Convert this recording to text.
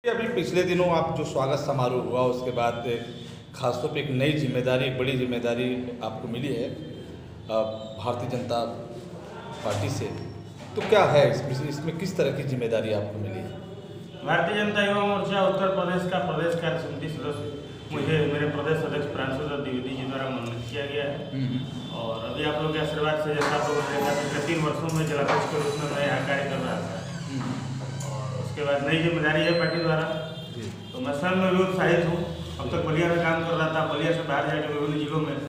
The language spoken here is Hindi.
अभी पिछले दिनों आप जो स्वागत समारोह हुआ उसके बाद खासतौर पे एक नई जिम्मेदारी, बड़ी जिम्मेदारी आपको मिली है भारतीय जनता पार्टी से। तो क्या है इसमें किस तरह की जिम्मेदारी आपको मिली है? भारतीय जनता युवा मोर्चा उत्तर प्रदेश का प्रदेश कार्य समिति सदस्य मुझे मेरे प्रदेश अध्यक्ष प्रांशु द्विवेदी जी द्वारा मनोनीत किया गया है। और अभी आप लोग के आशीर्वाद से जैसा आप लोगों ने देखा पिछले 3 वर्षों में जिलाध्यक्ष के रूप में मैं यहाँ कार्य कर रहा था और उसके बाद नई जिम्मेदारी है पार्टी द्वारा। तो मैं स्वयं में भी उत्साहित हूँ। अब तक बलिया में काम कर रहा था, बलिया से बाहर जाकर विभिन्न जिलों में